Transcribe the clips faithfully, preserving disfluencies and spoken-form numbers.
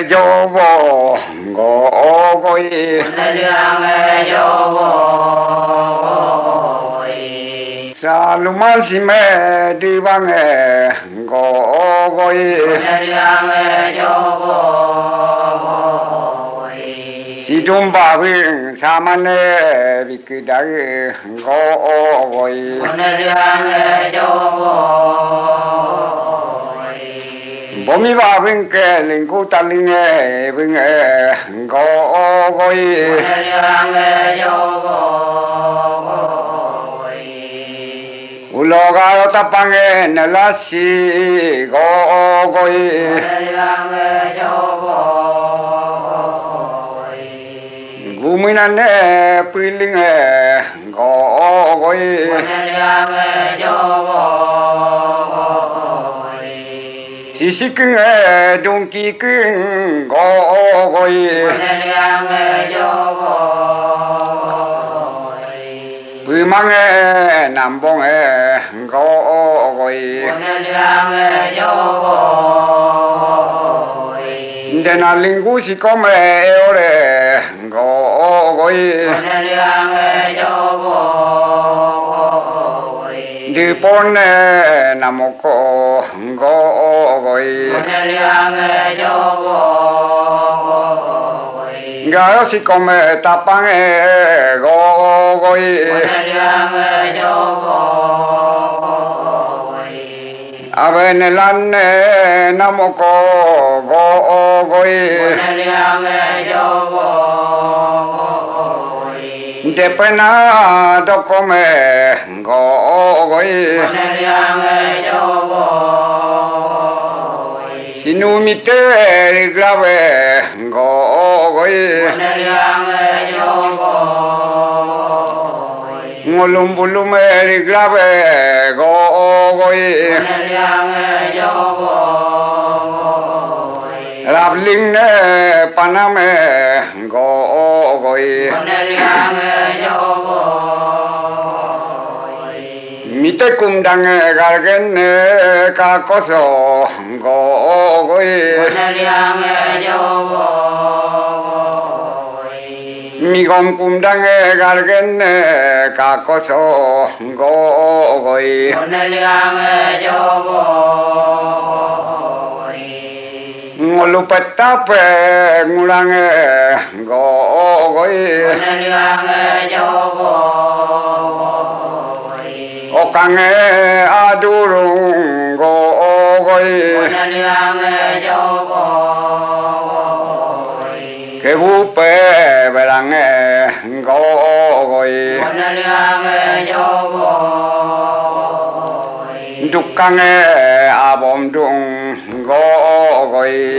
yo bo go goi sa lumal si me di bang go goi si dum ba ving sa man vi ki da go goi Bomi ba ving ke lingku taling e ving e go goi uloga tapang e nalasi go goi guminan e piling e go goi Sisiking e dongki king go goi Bimang e nambong e go goi Dena linggu si kom e ore go goi Di pon e namoko go goi Garo si kom e tapang e go goi Ave nelan e namoko go goi Depena dokome go goi Sinumite grave go goi Ngolumbulume grave go goi Rabling ne paname go goi Mite kumdang gargen ka koso go goi Migom kumdang gargen ka koso go goi Ngolu petap ngulang go goi Okang adurung go goi Kebupe belang go goi Dukang abom dung go goi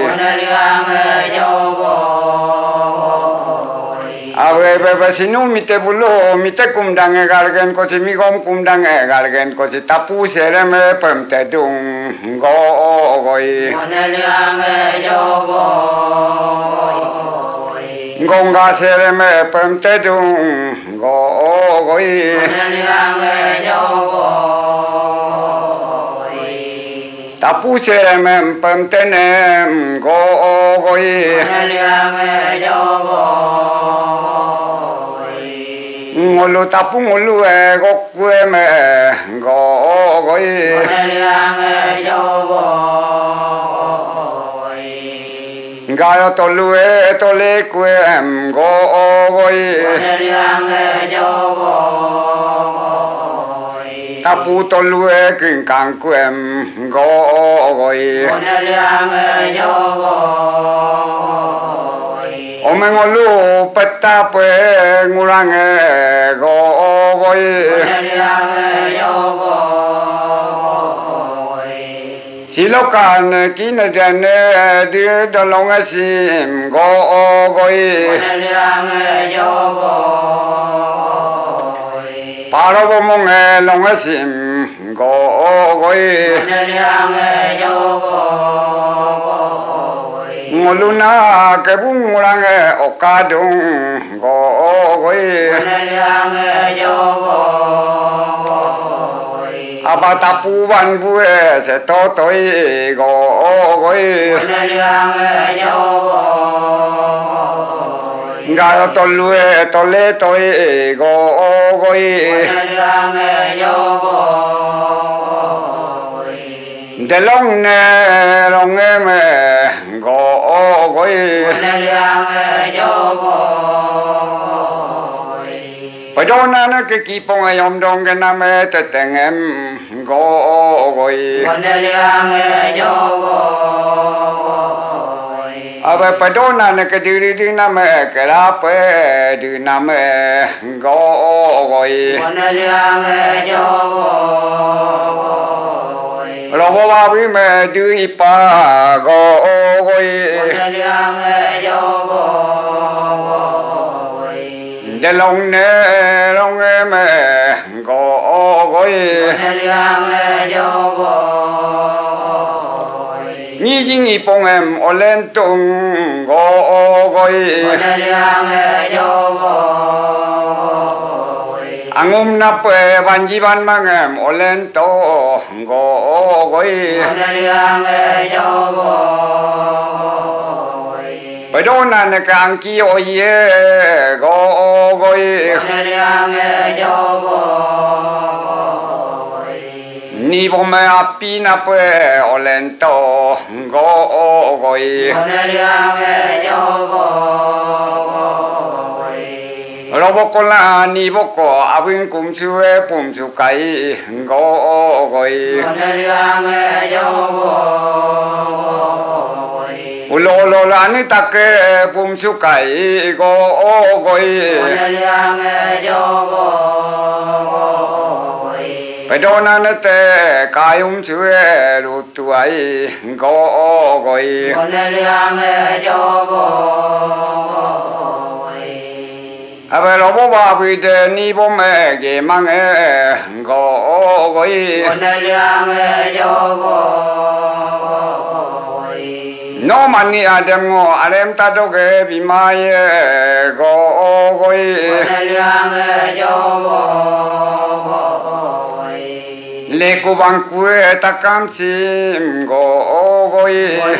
Awe bebe sinu mite bulu mite kumdang gargen ko si migom kumdang gargen ko si tapu sereme pemte dung go goi Gongga sereme pemte dung go goi Tapu sereme pemte nem go goi Ngolu tapu ngolu e gokwe me go goi Gayo tolu e tole kwe go goi Tapu tolu e kinkang kwe go goi Omengolu peta pe ngulang go goi Silokan kina jane di dolong sim go goi Paro bomong long sim go goi Ngoluna kebung ngulang okadung go goi Aba tapu ban bue se to toi go goi ngao to lue to le toi go goi de long ne long em go goi bây giờ nó cái kỳ phong ai om dong cái nam ấy tự tình em go goi à bây giờ nó cái đi đi nam ấy cái lá pe đi nam ấy go goi rồi bao bao với mẹ đi pa go goi de long ne long em go goi ni jing i pong em olen tung go goi angum na pe ban ji ban mang em olen to go goi bây giờ là cái anh kia ôi go goi ni bom me api na pe olen to go goi rồi bố con là ni bố có abin cũng chưa bùm chưa cái go goi lo lo la ni ta ke bùm chưa cái go goi bây giờ nó te cái um chưa lụt tuổi go goi à bây giờ bố bà bây giờ ni bố mẹ cái mang go goi nó mà ni à đem ngô à đem ta đâu cái bị mai go goi lê cô bằng quê ta cam chim go goi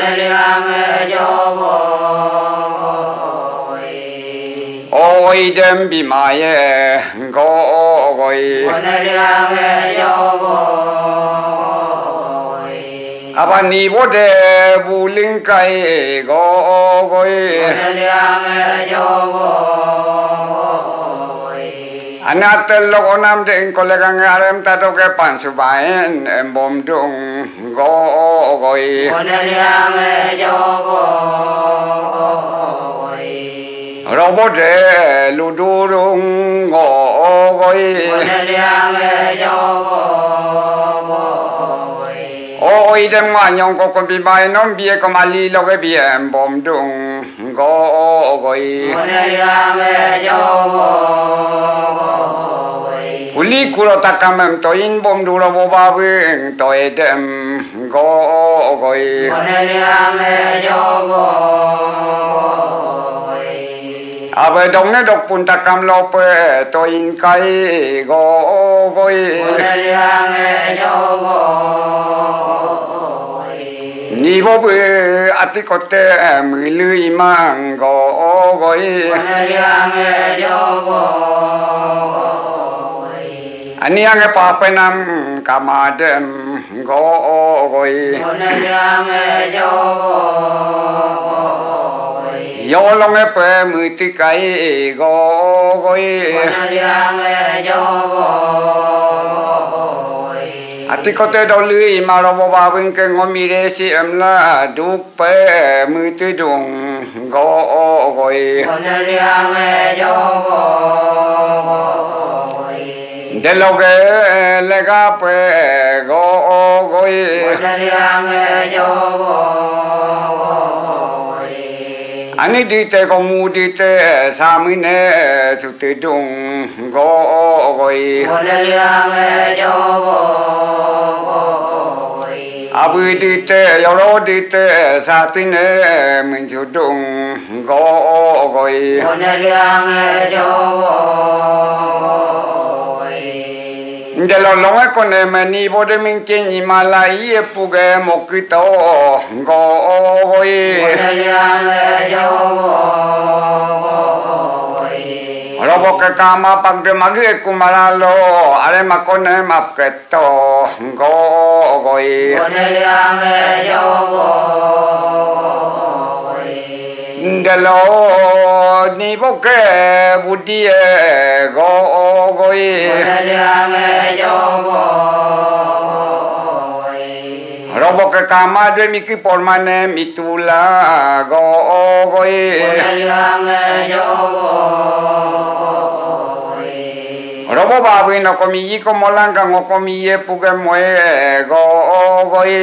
ôi đem bị mai go goi à bà ni bố de bu linh cây go goi anh at lo nam de ko le gang arem ta do ke pan su bai em bom dung go goi ro bố de lu du dung go goi ôi đem ngoài nhông có con bị bài nó bia có mà li lo cái bia em bom dung go goi uli kulo takam em to in bom du lo bo ba veng to edem go goi à bây đông nó độc pun takam lo pe to in kai go goi ni bo bê ati kote mười lưỡi mang go goi anh em cái pa pe nam kamadem go goi yo long cái pe mười ti kai go goi ati kote đâu lưỡi mà lo bo ba vinh cái ngom miri si em la đúc pe mười ti dung go goi de lo que le ga pe go goi anh đi te có mu đi te sa mi ne su ti dung go goi abu đi te yo lo đi te sa ti ne mình su dung go goi de lo long con em ni bo de min ke ni malai e puge mokito go goi Robo ke kama pag de magi kumaralo are makone map keto go goi Ndelo ni boke budi go goi Robo ke kama de miki pormane mitula go goi Robo babi no komi ko molanga ngo komi ye puge moe go goi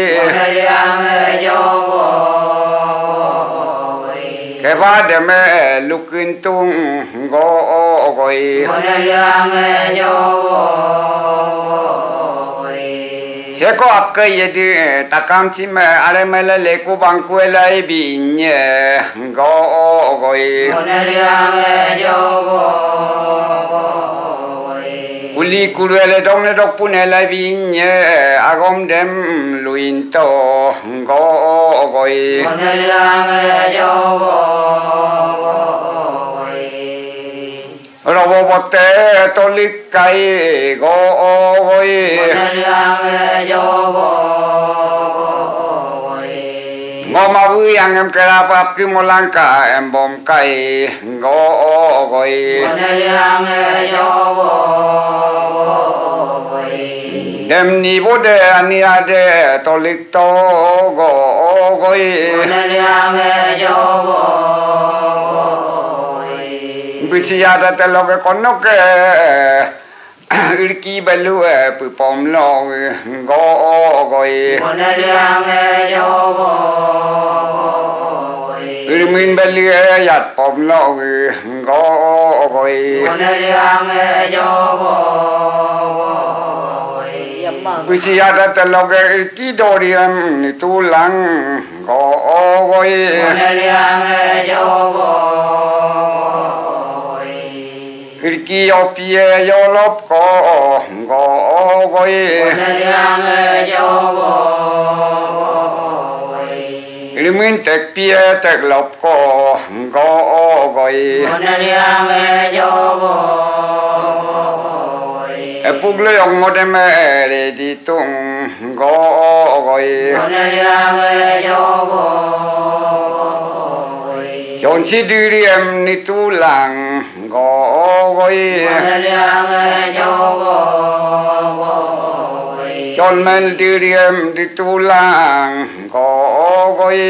Ke ba de me lukin tung go goi Seko apke ye di takam si me are mele leku bangku elai binye go goi Uli kuruele dong le dok pun elai binye agom dem luinto go goi Robo bote tolik kai go goi Ngoma bui yang em kera pap ki molangka em bom kai go goi Dem ni bode ani ade tolik to go goi Bisi ada teloge konoke Irki belu e pupom lo go goi Irmin beli e yat pom lo go goi Bisi ada teloge irki dorian tulang go goi Irki opie yolop ko go goi Irmin tek pie tek lop ko go goi Epuglo yung modeme re di tung go goi Yon si diriem ni tulang go goi Yon men diriem di tulang go goi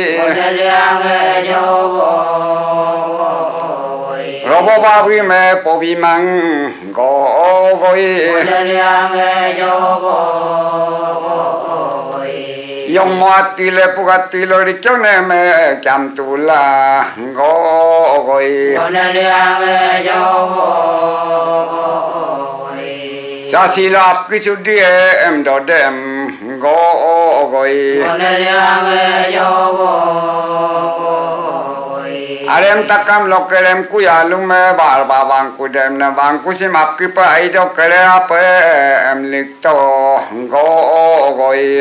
Robo babi me pobi mang go goi Yung muati le pugati lo rikyone me kiam tula go goi Sa silap ki sudi em do dem go goi Arem takam lokerem ku yalung me bar babang ku dem na bang ku sim apki pa ai do kere ape em likto go goi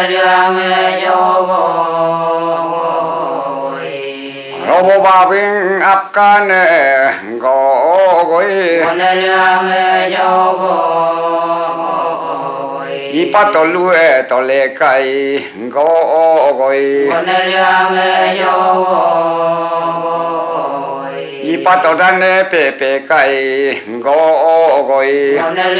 Robo babing apkane go goi Ipa tolu e tole kai go goi Ipa todane pepe kai go goi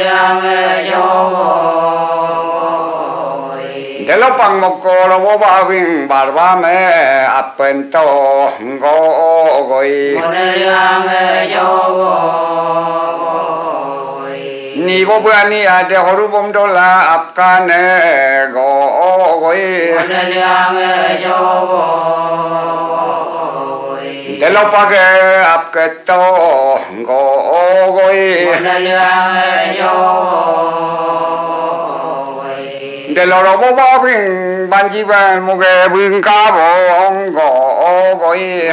Delo pang moko robo babing barba me apento go goi Ni bo buani ade horu bom dola apkane go goi Delo page apketo go goi Delo robo babing banjiban muge bing ka bong go goi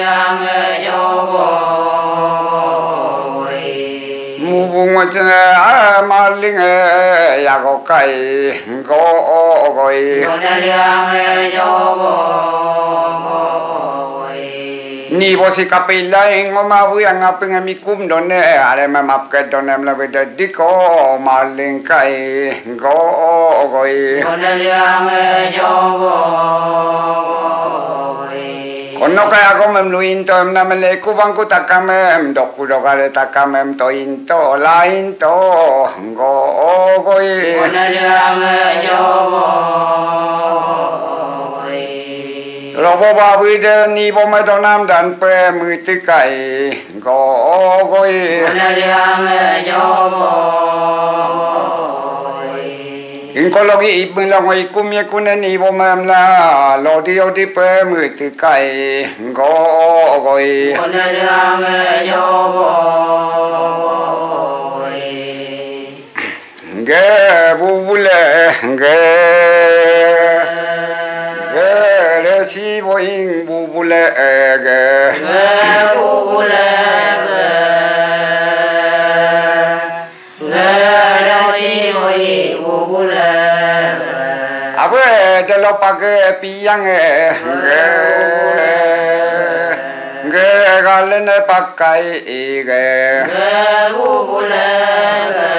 Mubung wachana marling ya go kai go goi ni bosi kapila ngoma bu yang apeng amikum done are mamap ke done mla beda diko maling kai go goi konaliang jogo kono kaya ko mem luin to na mele ku bang ku takamem dok ku dok ale takamem to into lain to go goi konaliang jogo Robo babu de ni bo me donam dan pre mu ti kai go goi konaliang jogo Inkologi ibn la ngoi kumye kune ni bo mam la lo di o di pre mu ti kai go goi konaliang jogo ge bu bule ge ge le si bo ing bu bule ge ge bu bule ge ge le si bo ing bu bule abe de lo page piyang ge ge galene pakai ge ge bu bule ge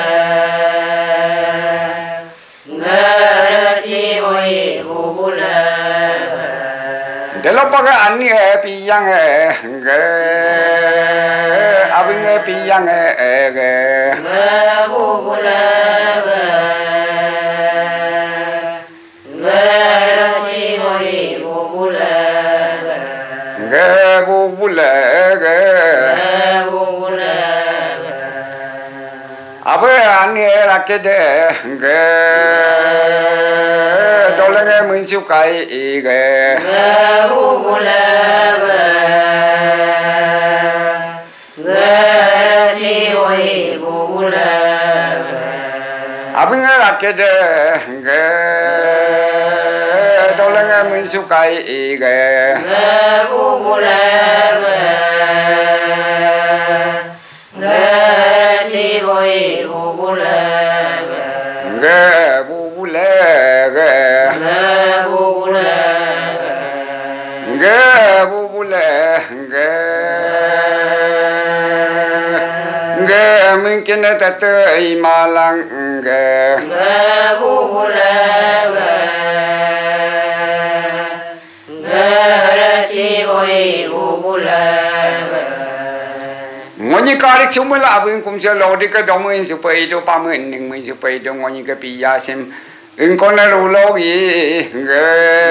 ge le si bo ing bu bule Delo paga ani e piyang e ge abing e piyang e ge ge bu bule ge ge si bo ing bu bule ge bu bule ge ge bu bule abe ani e rakede ge dolenge mun su kai ge ge bu bule ge ge si bo ing bu bule abing e rakede ge dolenge mun su kai ge ge bu bule ge ge si bo ing bu bule ge bu bule ge ge bu bule ge bu bule ge ge mungkin tete imalang ge ge bu bule ge ge si bo ing bu bule ngoni kari chumela abin kumse lodi ke domin su pai do pamen ning min su pai do ngoni ke piya sim in kona ru logi ge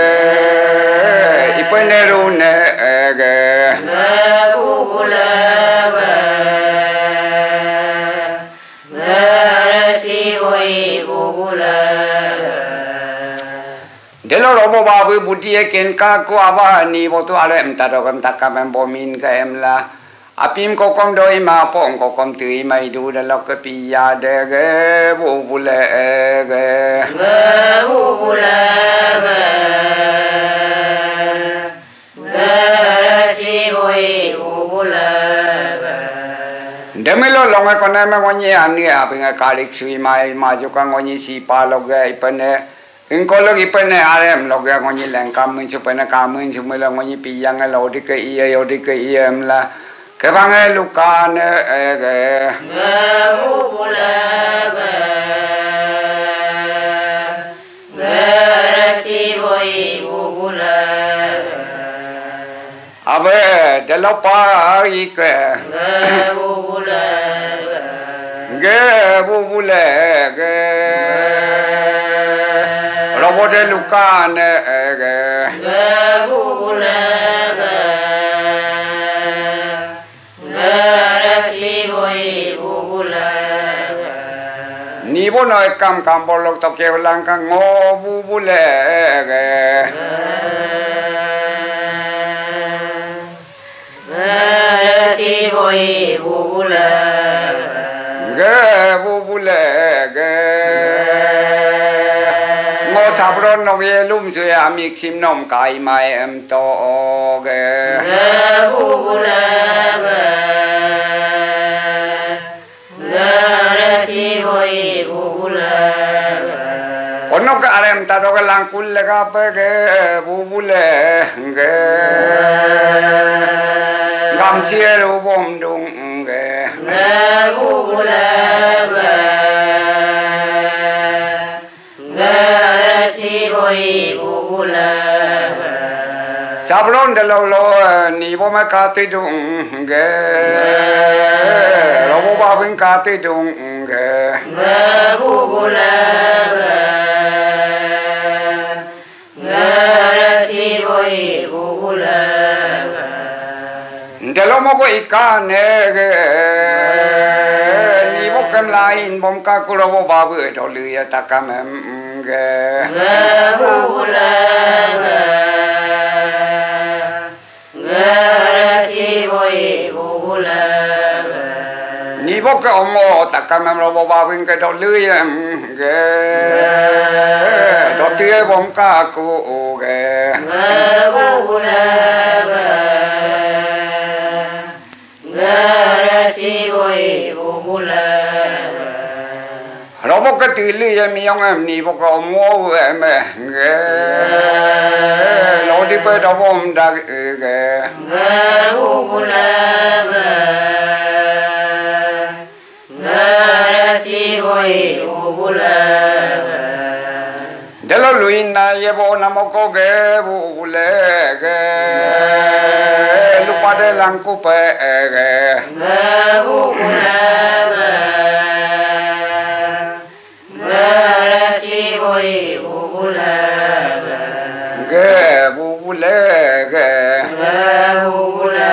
ipene ru ne ge ge bu bule ge ge si bo ing bu bule delo robo babu budi e ken ka ko aba ni bo tu ale em ta do kam takam em bomin ka em la apim ko kom doi ma pong ko kom tui mai du da lo ke piya de ge bu bule ge ge bu bule ge ge si bo ing bu bule demelo longa kona me ngoni ani apinga kalik sui mai ma ju ka ngoni si pa lo ge ipane in ko lo ipane arem lo ge ngoni leng kam min su pane kam min su me lo ngoni piya nga lo di ke ie yo di ke ie em la ke bang e lukan e ge ge bu bule ge ge si bo ing bu bule abe delo pa i ke ge bu bule ge bu bule ge robo de lukan e ge ge bu bule ge ge si bo ing bu bule ni bo no kam kam bo lo to ke lang ka ngo bu bule ge ge si bo ing bu bule ge bu bule ge ngo sabron no ye lum su ya mi sim nom kai mai em to ge ge bu bule ge ge si bo ing bu bule ono ka arem ta do ka lang kul le ka pe ge bu bule ge tam chia ru bom dung ge nga bu bu la ga nga si boi bu bu la sablon de lo lo ni bo ma ka ti dung ge lo bo ba vin ka ti dung ge nga bu bu la ga nga si boi bu bu la de lo mo ko ika ne ge ni bo kem lain bom ka ku lo bo ba bu do lu ya ta ka mem ge nga bu bu la ga nga si boi bu bu la ni bo ka mo ta ka mem lo bo ba bu ke do lu ya ge do ti bom ka ku ge nga bu bu la ga nga si boi bu bu la lo bo ka ti lu ya mi yong em ni bo ka mo em ge lo di pe do bom da ge nga bu bu la ga nga si boi bu bu la de lo luin na ye bo na mo ko ge bu le ge lu pa de lang ku pe ge nga bu bu la ga nga si boi bu bu la ge bu le ge nga bu bu la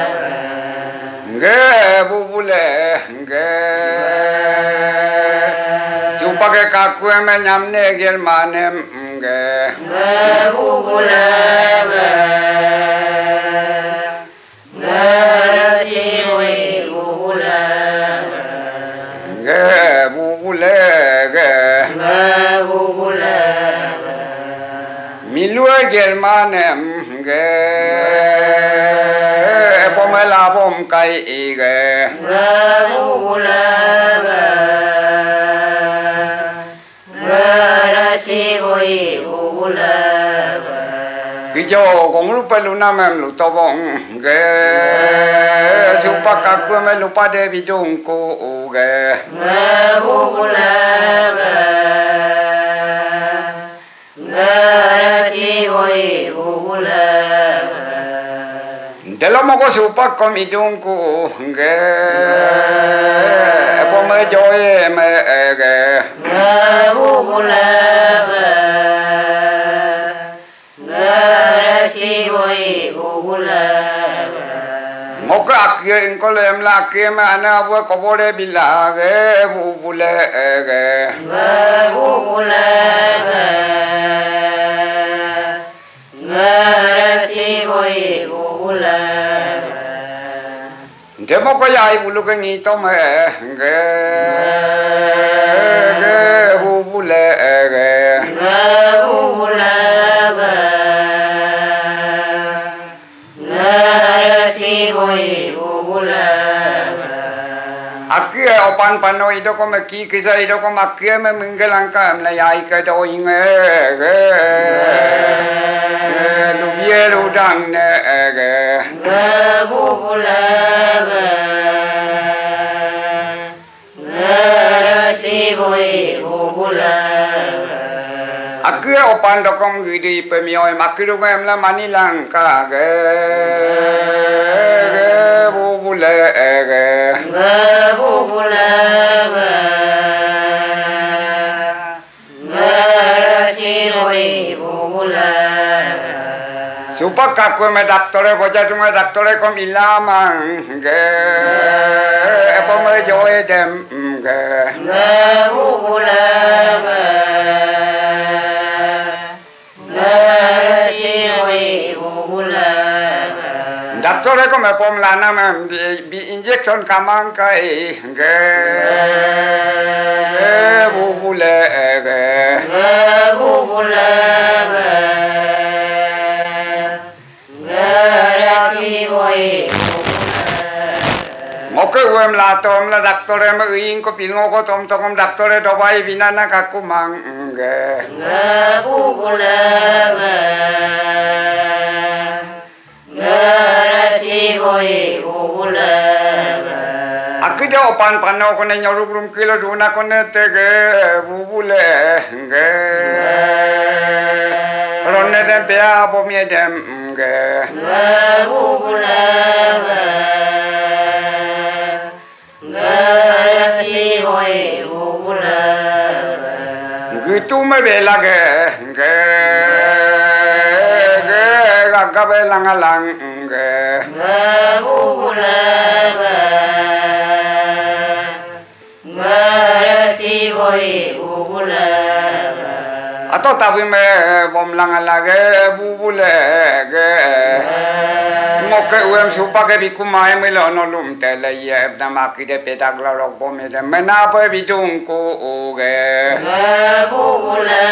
ge bu le ge su pa ge ka ku me nyam ne ge ma ne ge nga bu bu la ga nga si boi bu bu la ge bu le ge nga bu bu la mi lu ge ma ne ge po me la bom kai ge nga bu bu la ga nga si boi bu bu la Vijoy kong lu pa lu na mem lu to bong ge su pa ka ku me lu pa de Vijoy ko ge nga bu bu la ga nga si boi bu bu la de lo mo ko su pa ko mi dung ko ge po me joy me ge nga bu bu la ga nga si boi bu bu la mo ka akye ko le em la ke ma na bo ko bo de bi la ge bu bu le ge nga bu bu la ga nga si boi bu bu la de mo ko ya i bu lu ke ni to me ge ge bu bu le ge nga bu bu la ga nga si boi bu bu la akye opan pano ido ko me ki kisa ido ko makye me mingelang ka me ya i ka do inge ge lu ye lu dang ne ge nga bu bu la ga nga si boi bu bu la akye opan do ko ngi di pe mi oi makiru me la manilang ka ge ge bu bu le ge nga bu bu la ga nga si boi bu bu la Supak aku me daktore boja tu me daktore ko milamang ge apa me joy dem ge nga bu bu la ga nga si boi bu bu la daktore ko me pom lana me bi injection kamang kai ge bu bu le ge nga bu bu la ga Ngoke uem la tom la daktore me uing ko pilngo ko tom tom daktore dobai binana kaku mang ge nga bu bu la ga nga si boy bubule aku dah opan panau kena nyoruk rum kilo duna kena tege bubule ge ronne dem pea bomie dem ge bubule si boy bubule gitu me bela ge ge ge gagga bela ngalang ge bubule si boy bubule atau tapi me bom lang lage bubule ge ngoke uem supa ke biku mai me lo no lum tele ye na maki de petak la rok bom me mena pa bidung ko ge bubule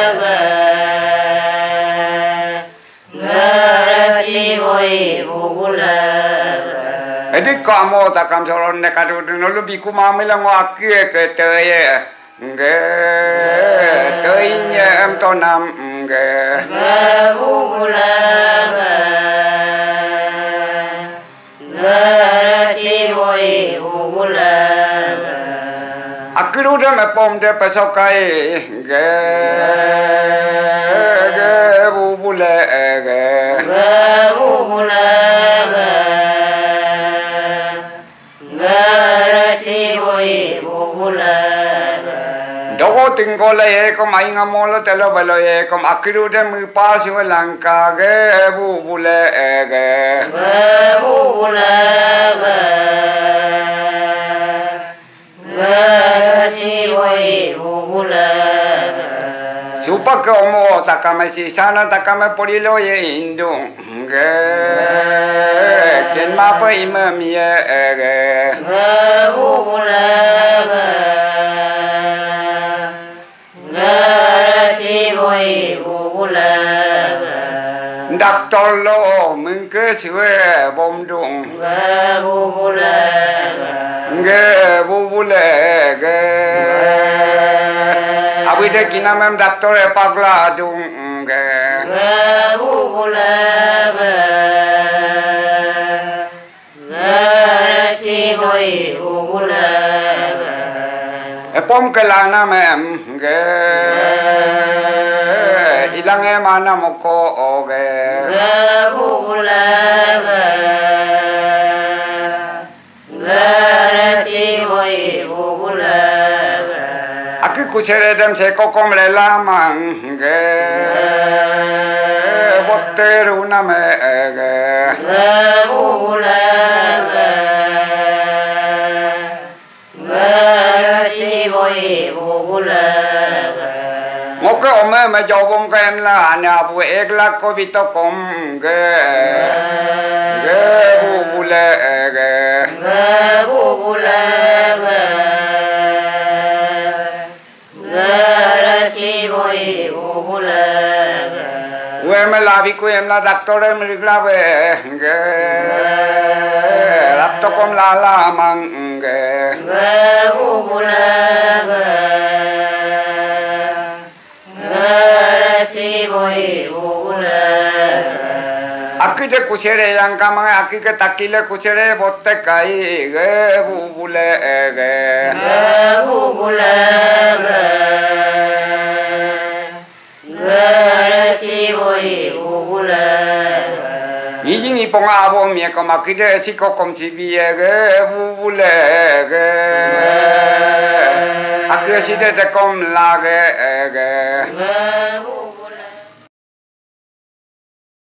si boy bubule edik kamu tak kam soron ne kadu no lu biku mai me lo ngaki ke te ye ge teuinya em to nam ge bubule si boy bubule akhiru de me pom de pesokai ge ge bubule ge bubule si boy bubule dogo tinggal ye kom ai ngamol telo belo ye kom akhiru de mu pas yo langka ge bubule ge bubule si boy bubule supa ke omo takame si sana takame polilo ye indung ge ken ma pa imam ye ge bubule si boy bubule doctor lo mung ke siwe bom dung bubule ge bubule ge abi de kinamem doctor e pagla dung ge bubule si boy bubule e pom ke lana mem ge ilang e mana moko ge bubule si boy bubule aki kusere dem se kokom le lamang ge botteru na me ge bubule si boy bubule ngoke ome me jobom kem la ne abu ek lak ko bito kom ge ge bubule ge bubule si boy bubule we me la bi ko em la doctor em rigla be ge rap to kom la la mang ge bubule si boy bubule aki de kusere yang kamang aki ke takile kusere botte kai ge bubule ge bubule si boy bubule yijing ipong abo mie kom aki de si ko kom si bi ge bubule ge aki si de de kom la ge ge